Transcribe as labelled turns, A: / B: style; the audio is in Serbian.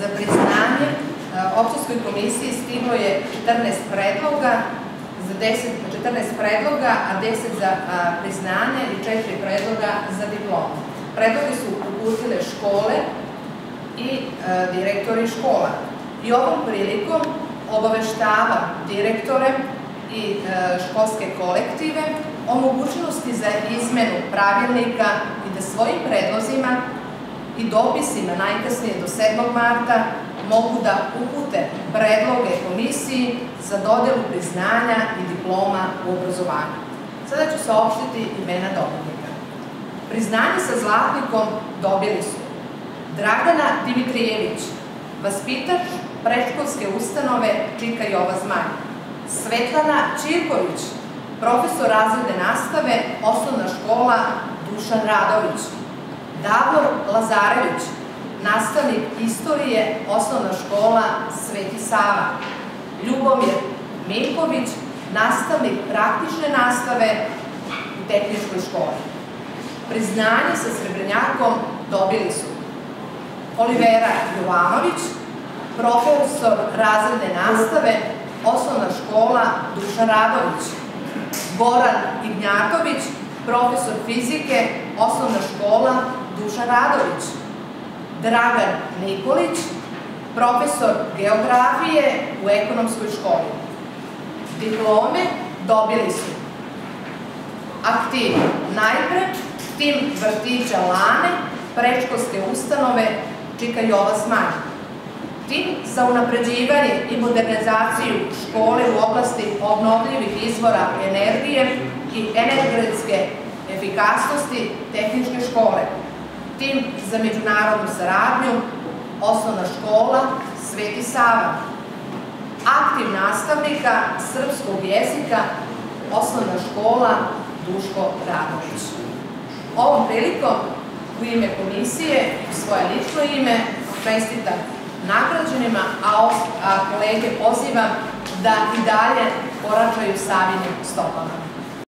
A: za priznanje opštinskoj komisiji stiglo je 14 predloga, a 10 za priznanje i 4 predloga za diplomu. Predloge su uputile škole i direktori škola. I ovom prilikom obaveštava direktore i školske kolektive o mogućnosti za izmenu pravilnika i da svojim predlozima i dopisima najkasnije do 7. marta mogu da upute predloge komisiji za dodelu priznanja i diploma u obrazovanju. Sada ću saopštiti imena dobitnika. Priznanje sa zlatnikom dobili su Dragana Dimitrijević, vaspitač predškolske ustanove Čika Jova Zmaj, Svetlana Čirković, profesor razredne nastave, osnovna škola Dušan Radović, Davor Lazarević, nastavnik istorije, osnovna škola Sveti Sava, Ljubomir Miljković, nastavnik praktične nastave u tehničkoj školi. Priznanje sa srebrnjakom dobili su Olivera Jovanović, profesor razredne nastave, osnovna škola Dušan Radović, Goran Ignjatović, profesor fizike, osnovna škola Dušan Radović, Dragan Nikolić, profesor geografije u ekonomskoj školi. Diplome dobili su aktiv najpre, tim vrtića Lane, predškolske ustanove Čika Jova Zmaj, tim za unapređivanje i modernizaciju škole u oblasti obnovljivih izvora energije i energetske efikasnosti tehničke škole, tim za međunarodnu saradnju, osnovna škola Sveti Sava, aktiv nastavnika srpskog jezika, osnovna škola Duško Radović. Ovom prilikom u ime komisije i svoje lično ime čestitam nagrađenima, a kolege pozivam da i dalje koračaju Savinim stopama.